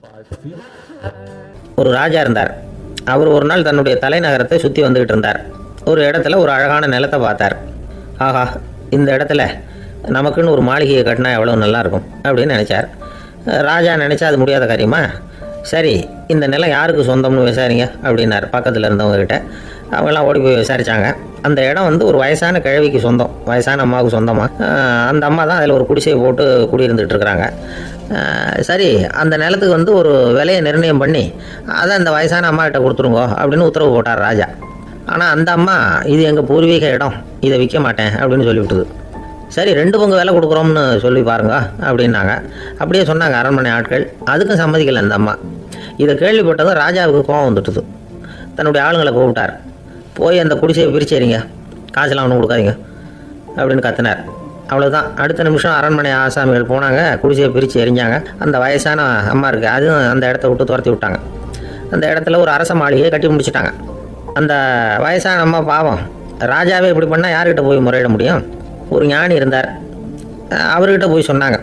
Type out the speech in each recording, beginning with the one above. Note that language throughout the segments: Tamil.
ஒரு ராஜா இருந்தார். அவர் ஒரு நாள் தன்னுடைய தலைநகரத்தை சுற்றி வந்துக்கிட்டு இருந்தார். ஒரு இடத்துல ஒரு அழகான நிலத்தை பார்த்தார். ஆஹா, இந்த இடத்துல நமக்குன்னு ஒரு மாளிகையை கட்டினா எவ்வளோ நல்லாயிருக்கும் அப்படின்னு நினச்சார். ராஜா நினச்சா அது முடியாத காரியமா? சரி, இந்த நிலம் யாருக்கு சொந்தம்னு விசாரிங்க அப்படின்னார் பக்கத்தில் இருந்தவங்ககிட்ட. அவங்கெல்லாம் ஓடி போய் விசாரித்தாங்க. அந்த இடம் ஒரு வயசான கிழவிக்கு சொந்தம், வயசான அம்மாவுக்கு சொந்தமாக. அந்த அம்மா தான் அதில் ஒரு குடிசையை போட்டு குடியிருந்துகிட்டு இருக்கிறாங்க. சரி, அந்த நிலத்துக்கு ஒரு விலையை நிர்ணயம் பண்ணி அதை அந்த வயசான அம்மாக்கிட்ட கொடுத்துருங்கோ அப்படின்னு உத்தரவு போட்டார் ராஜா. ஆனால் அந்த அம்மா, இது எங்கள் பூர்வீக இடம், இதை விற்க மாட்டேன் அப்படின்னு சொல்லிவிட்டுது. சரி, 2 பங்கு விலை கொடுக்குறோம்னு சொல்லி பாருங்க அப்படின்னாங்க. அப்படியே சொன்னாங்க அரண்மனை ஆட்கள். அதுக்கும் சம்மதிக்கலை அந்த அம்மா. இதை கேள்விப்பட்டதும் ராஜாவுக்கு கோபம் வந்துட்டுது. தன்னுடைய ஆளுங்களை கூப்பிட்டார். போய் அந்த குடிசையை பிரிச்சேரிங்க, காசெல்லாம் ஒன்றும் கொடுக்காதீங்க அப்படின்னு கத்தினார். அவ்வளோதான். அடுத்த நிமிஷம் அரண்மனை ஆசாமிகள் போனாங்க, குடிசையை பிரித்து எரிஞ்சாங்க. அந்த வயசான அம்மா இருக்குது, அதுவும் அந்த இடத்த விட்டு துரத்தி விட்டாங்க. அந்த இடத்துல ஒரு அரச மாளிகையை கட்டி முடிச்சிட்டாங்க. அந்த வயசான அம்மா பாவம், ராஜாவே இப்படி பண்ணால் யார்கிட்ட போய் முறையிட முடியும்? ஒரு ஞானி இருந்தார், அவர்கிட்ட போய் சொன்னாங்க.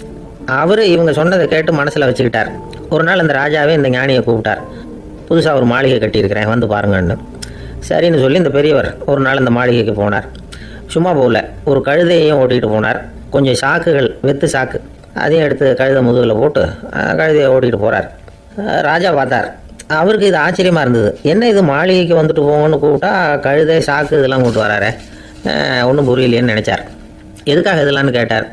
அவர் இவங்க சொன்னதை கேட்டு மனசில் வச்சுக்கிட்டார். ஒரு நாள் அந்த ராஜாவே இந்த ஞானியை கூப்பிட்டார். புதுசாக ஒரு மாளிகை கட்டியிருக்கிறேன், வந்து பாருங்கன்னு. சரின்னு சொல்லி இந்த பெரியவர் ஒரு நாள் இந்த மாளிகைக்கு போனார். சும்மா போகல, ஒரு கழுதையையும் ஓட்டிகிட்டு போனார். கொஞ்சம் சாக்குகள், வெத்து சாக்கு, அதையும் எடுத்து கழுதை முதுகில் போட்டு கழுதையை ஓட்டிகிட்டு போகிறார். ராஜா பார்த்தார். அவருக்கு இது ஆச்சரியமாக இருந்தது. என்ன இது, மாளிகைக்கு வந்துட்டு போங்கன்னு கூப்பிட்டா கழுதை சாக்கு இதெல்லாம் கூப்பிட்டு வராரு, ஒன்றும் புரியலையேன்னு நினச்சார். எதுக்காக இதெல்லாம்னு கேட்டார்.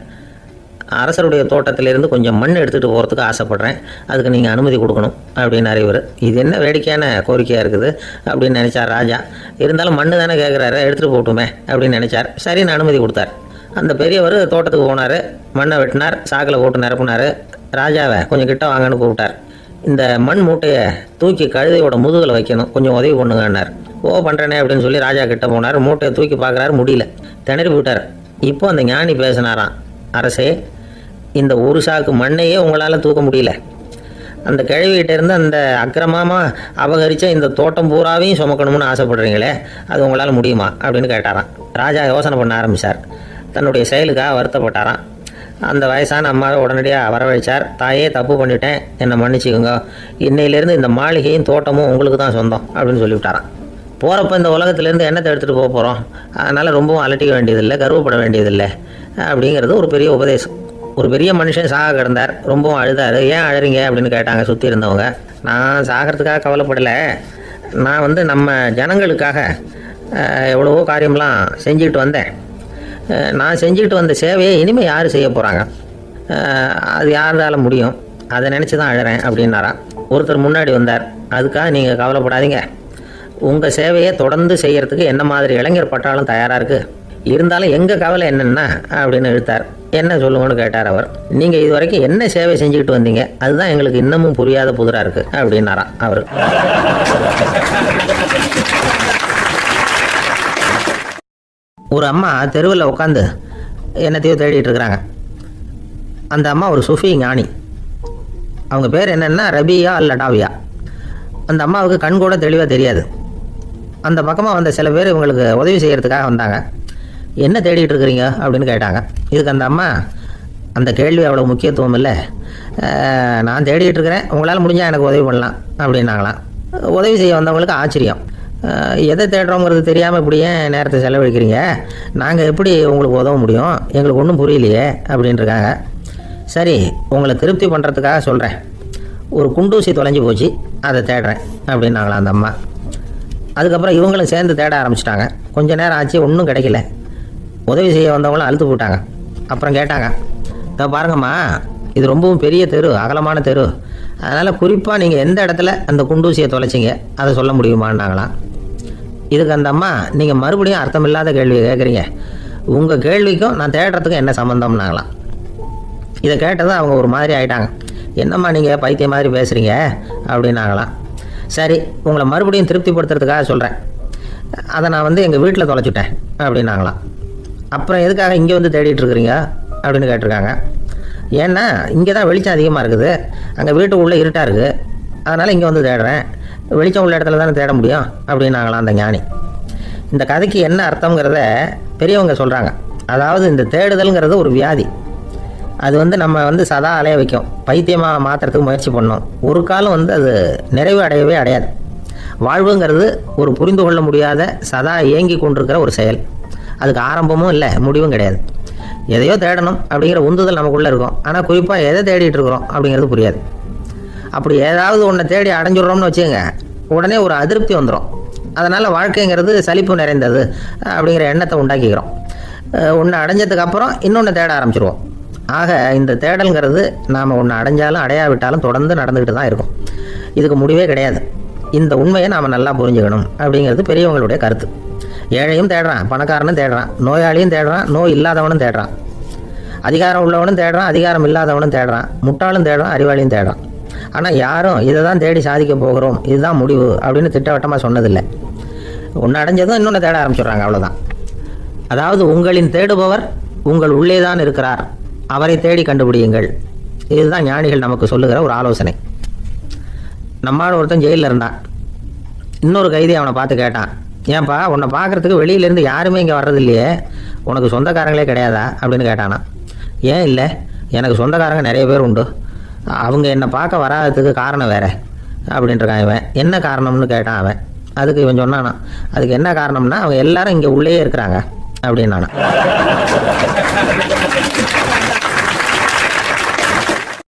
அரசருடைய தோட்டத்திலேருந்து கொஞ்சம் மண் எடுத்துகிட்டு போகிறதுக்கு ஆசைப்பட்றேன், அதுக்கு நீங்கள் அனுமதி கொடுக்கணும் அப்படின்னார் இவர். இது என்ன வேடிக்கையான கோரிக்கையாக இருக்குது அப்படின்னு நினச்சார் ராஜா. இருந்தாலும் மண்ணு தானே கேட்குறாரு, எடுத்துகிட்டு போட்டுமே அப்படின்னு நினச்சார். சரின்னு அனுமதி கொடுத்தார். அந்த பெரியவர் தோட்டத்துக்கு போனார், மண்ணை வெட்டினார், சாக்கில் போட்டு நிரப்புனார். ராஜாவை கொஞ்சம் கிட்ட வாங்கன்னு கூப்பிட்டார். இந்த மண் மூட்டையை தூக்கி கழுதையோட முதுகில் வைக்கணும், கொஞ்சம் உதவி பண்ணுங்கன்னார். பண்ணுறேனே அப்படின்னு சொல்லி ராஜா கிட்ட போனார். மூட்டையை தூக்கி பார்க்குறாரு, முடியல, திணறி போட்டார். இப்போ அந்த ஞானி பேசினாராம். அரசே, இந்த ஒரு சாக்கு மண்ணையே உங்களால் தூக்க முடியல, அந்த கிழவிகிட்ட இருந்து அந்த அக்கிரமமாக அபகரித்த இந்த தோட்டம் பூராவையும் சுமக்கணும்னு ஆசைப்படுறீங்களே, அது உங்களால் முடியுமா அப்படின்னு கேட்டாராம். ராஜா யோசனை பண்ண ஆரம்பித்தார். தன்னுடைய செயலுக்காக வருத்தப்பட்டாராம். அந்த வயசான அம்மாவை உடனடியாக வரவழைச்சார். தாயே, தப்பு பண்ணிட்டேன், என்னை மன்னிச்சுக்கோங்க, இன்னையிலேருந்து இந்த மாளிகையும் தோட்டமும் உங்களுக்கு தான் சொந்தம் அப்படின்னு சொல்லிவிட்டாராம். போகிறப்ப இந்த உலகத்துலேருந்து எண்ணத்தை எடுத்துகிட்டு போக போகிறோம், அதனால் ரொம்பவும் அலட்டிக்க வேண்டியதில்லை, கர்வப்பட வேண்டியதில்லை அப்படிங்கிறது ஒரு பெரிய உபதேசம். ஒரு பெரிய மனுஷன் சாக கிடந்தார், ரொம்பவும் அழுதார். ஏன் அழறீங்க அப்படின்னு கேட்டாங்க சுற்றி இருந்தவங்க. நான் சாகிறதுக்காக கவலைப்படலை, நான் நம்ம ஜனங்களுக்காக எவ்வளவோ காரியம்லாம் செஞ்சுக்கிட்டு வந்தேன். நான் செஞ்சுக்கிட்டு வந்த சேவையை இனிமேல் யார் செய்ய போகிறாங்க, அது யாரால் முடியும், அதை நினச்சி தான் அழறேன் அப்படின்னாராம். ஒருத்தர் முன்னாடி வந்தார். அதுக்காக நீங்கள் கவலைப்படாதீங்க, உங்கள் சேவையை தொடர்ந்து செய்கிறதுக்கு என்ன மாதிரி இளைஞர் பட்டாலும் தயாராக இருக்குது, இருந்தாலும் எங்கள் கவலை என்னென்னா அப்படின்னு இழுத்தார். என்ன சொல்லுங்கன்னு கேட்டார் அவர். நீங்கள் இது வரைக்கும் என்ன சேவை செஞ்சுக்கிட்டு வந்தீங்க, அதுதான் எங்களுக்கு இன்னமும் புரியாத புதிராக இருக்குது அப்படின்னாராம் அவர். ஒரு அம்மா தெருவில் உட்காந்து என்னத்தையோ தேடிட்டு இருக்கிறாங்க. அந்த அம்மா ஒரு சுஃபி ஞானி. அவங்க பேர் என்னென்னா ரபியா லடாவியா. அந்த அம்மாவுக்கு கண் கூட தெளிவாக தெரியாது. அந்த பக்கமாக வந்த சில பேர் இவங்களுக்கு உதவி செய்கிறதுக்காக வந்தாங்க. என்ன தேடிட்டு இருக்கிறீங்க அப்படின்னு கேட்டாங்க. இதுக்கு அந்த அம்மா, அந்த கேள்வி அவ்வளோ முக்கியத்துவம் இல்லை, நான் தேடிட்டு இருக்கிறேன், உங்களால் முடிஞ்சால் எனக்கு உதவி பண்ணலாம் அப்படின்னாங்களாம். உதவி செய்ய வந்தவங்களுக்கு ஆச்சரியம். எதை தேடுறோங்கிறது தெரியாமல் இப்படி ஏன் நேரத்தை செலவழிக்கிறீங்க, நாங்கள் எப்படி உங்களுக்கு உதவ முடியும், எங்களுக்கு ஒன்றும் புரியலையே அப்படின்ட்டுருக்காங்க. சரி, உங்களை திருப்தி பண்ணுறதுக்காக சொல்கிறேன், ஒரு குண்டூசி தொலைஞ்சி போச்சு, அதை தேடுறேன் அப்படின்னாங்களாம் அந்த அம்மா. அதுக்கப்புறம் இவங்களும் சேர்ந்து தேட ஆரம்பிச்சிட்டாங்க. கொஞ்சம் நேரம் ஆச்சு, ஒன்றும் கிடைக்கல. உதவி செய்ய வந்தவங்களும் அழுத்து போட்டாங்க. அப்புறம் கேட்டாங்க, இதை பாருங்கம்மா, இது ரொம்பவும் பெரிய தெரு, அகலமான தெரு, அதனால் குறிப்பாக நீங்கள் எந்த இடத்துல அந்த குண்டூசியை தொலைச்சிங்க அதை சொல்ல முடியுமான்னாங்களாம். இதுக்கு அந்த அம்மா, நீங்கள் மறுபடியும் அர்த்தமில்லாத கேள்வியை கேட்குறீங்க, உங்கள் கேள்விக்கும் நான் தேடுறதுக்கும் என்ன சம்மந்தம்னாங்களாம். இதை கேட்டதும் அவங்க ஒரு மாதிரி ஆகிட்டாங்க. என்னம்மா நீங்கள் பைத்தியம் மாதிரி பேசுகிறீங்க அப்படின்னாங்களாம். சரி, உங்களை மறுபடியும் திருப்திப்படுத்துறதுக்காக சொல்கிறேன், அதை நான் எங்கள் வீட்டில் தொலைச்சிட்டேன் அப்படின்னாங்களாம். அப்புறம் எதுக்காக இங்கே வந்து தேடிட்டு இருக்கிறீங்க அப்படின்னு கேட்டிருக்காங்க. ஏன்னா இங்கே தான் வெளிச்சம் அதிகமாக இருக்குது, அங்கே வீட்டுக்குள்ளே இருட்டாக இருக்குது, அதனால் இங்கே வந்து தேடுறேன், வெளிச்சம் உள்ள இடத்துல தானே தேட முடியும் அப்படின்னாங்களாம் அந்த ஞானி. இந்த கதைக்கு என்ன அர்த்தங்கிறத பெரியவங்க சொல்கிறாங்க. அதாவது இந்த தேடுதல்ங்கிறது ஒரு வியாதி, அது நம்ம சதா அலைய வைக்கும், பைத்தியமாக மாற்றுறதுக்கு முயற்சி பண்ணோம். ஒரு காலம் அது நிறைவு அடையவே அடையாது. வாழ்வுங்கிறது ஒரு புரிந்து கொள்ள முடியாத சதா இயங்கி கொண்டிருக்கிற ஒரு செயல். அதுக்கு ஆரம்பமும் இல்லை, முடிவும் கிடையாது. எதையோ தேடணும் அப்படிங்கிற உந்துதல் நமக்குள்ளே இருக்கும். ஆனால் குறிப்பாக எதை தேடிட்டு இருக்கிறோம் அப்படிங்கிறது புரியாது. அப்படி ஏதாவது ஒன்றை தேடி அடைஞ்சிடுறோம்னு வச்சுக்கோங்க, உடனே ஒரு அதிருப்தி வந்துடும். அதனால் வாழ்க்கைங்கிறது சலிப்பு நிறைந்தது அப்படிங்கிற எண்ணத்தை உண்டாக்கிக்கிறோம். ஒன்று அடைஞ்சதுக்கப்புறம் இன்னொன்று தேட ஆரம்பிச்சிருவோம். ஆக இந்த தேடல்ங்கிறது நாம் ஒன்று அடைஞ்சாலும் அடையாவிட்டாலும் தொடர்ந்து நடந்துக்கிட்டு தான் இருக்கும். இதுக்கு முடிவே கிடையாது. இந்த உண்மையை நாம் நல்லா புரிஞ்சுக்கணும் அப்படிங்கிறது பெரியவங்களுடைய கருத்து. ஏழையும் தேடுறான், பணக்காரனும் தேடுறான், நோயாளியும் தேடுறான், நோய் இல்லாதவனும் தேடுறான், அதிகாரம் உள்ளவனும் தேடுறான், அதிகாரம் இல்லாதவனும் தேடுறான், முட்டாளும் தேடுறான், அறிவாளியும் தேடுறான். ஆனால் யாரும் இதை தான் தேடி சாதிக்க போகிறோம், இதுதான் முடிவு அப்படின்னு திட்டவட்டமாக சொன்னதில்லை. ஒன்று அடைஞ்சதும் இன்னொன்று தேட ஆரம்பிச்சிடுறாங்க, அவ்வளோதான். அதாவது உங்களின் தேடுபவர் உங்கள் உள்ளே தான் இருக்கிறார், அவரை தேடி கண்டுபிடியுங்கள். இதுதான் ஞானிகள் நமக்கு சொல்லுகிற ஒரு ஆலோசனை. நம்மால் ஒருத்தன் ஜெயிலில் இருந்தான். இன்னொரு கைதி அவனை பார்த்து கேட்டான், ஏன்பா உன்னை பார்க்குறதுக்கு வெளியிலேருந்து யாருமே இங்கே வர்றது இல்லையே, உனக்கு சொந்தக்காரங்களே கிடையாதா அப்படின்னு கேட்டானா. ஏன் இல்லை, எனக்கு சொந்தக்காரங்க நிறைய பேர் உண்டு, அவங்க என்னை பார்க்க வராததுக்கு காரணம் வேறு அப்படின்ட்டுருக்கான் இவன். என்ன காரணம்னு கேட்டான் அவன். அதுக்கு இவன் சொன்னானா, அதுக்கு என்ன காரணம்னா அவங்க எல்லாரும் இங்கே உள்ளேயே இருக்கிறாங்க அப்படின்னானா.